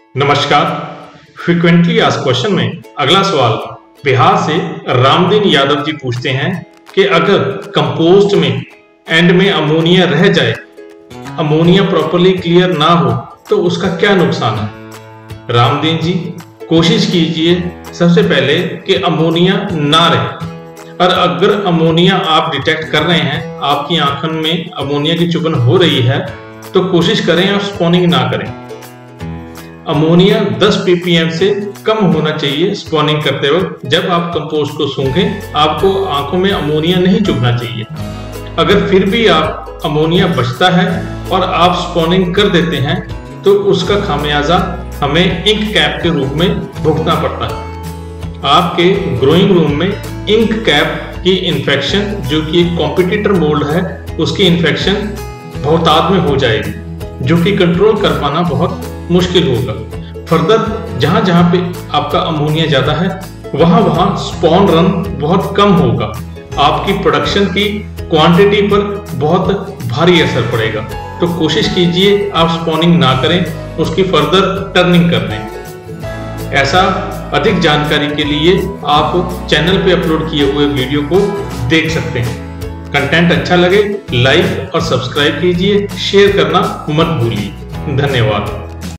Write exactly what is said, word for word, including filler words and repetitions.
नमस्कार। Frequently asked question में अगला सवाल बिहार से रामदीन यादव जी पूछते हैं कि अगर कंपोस्ट में एंड में अमोनिया रह जाए, अमोनिया प्रॉपर्ली क्लियर ना हो तो उसका क्या नुकसान है। रामदीन जी कोशिश कीजिए सबसे पहले कि अमोनिया ना रहे, और अगर अमोनिया आप डिटेक्ट कर रहे हैं, आपकी आंखों में अमोनिया की चुभन हो रही है, तो कोशिश करें और स्पॉनिंग ना करें। अमोनिया दस पीपीएम से कम होना चाहिए स्पॉनिंग करते वक्त। जब आप कंपोस्ट को सूंघें, आपको आंखों में अमोनिया नहीं चुभना चाहिए। अगर फिर भी आप अमोनिया बचता है और आप स्पॉनिंग कर देते हैं तो उसका खामियाजा हमें इंक कैप के रूप में भुगतना पड़ता है। आपके ग्रोइंग रूम में इंक कैप की इन्फेक्शन, जो कि एक कॉम्पिटिटर मोल्ड है, उसकी इन्फेक्शन बहुतायत में हो जाएगी, जो कि कंट्रोल कर पाना बहुत मुश्किल होगा। फर्दर जहां जहां पे आपका अमोनिया ज्यादा है, वहां वहां स्पॉन रन बहुत कम होगा। आपकी प्रोडक्शन की क्वांटिटी पर बहुत भारी असर पड़ेगा। तो कोशिश कीजिए आप स्पॉनिंग ना करें, उसकी फर्दर टर्निंग कर दें। ऐसा अधिक जानकारी के लिए आप चैनल पे अपलोड किए हुए वीडियो को देख सकते हैं। कंटेंट अच्छा लगे लाइक और सब्सक्राइब कीजिए, शेयर करना मत भूलिए। धन्यवाद।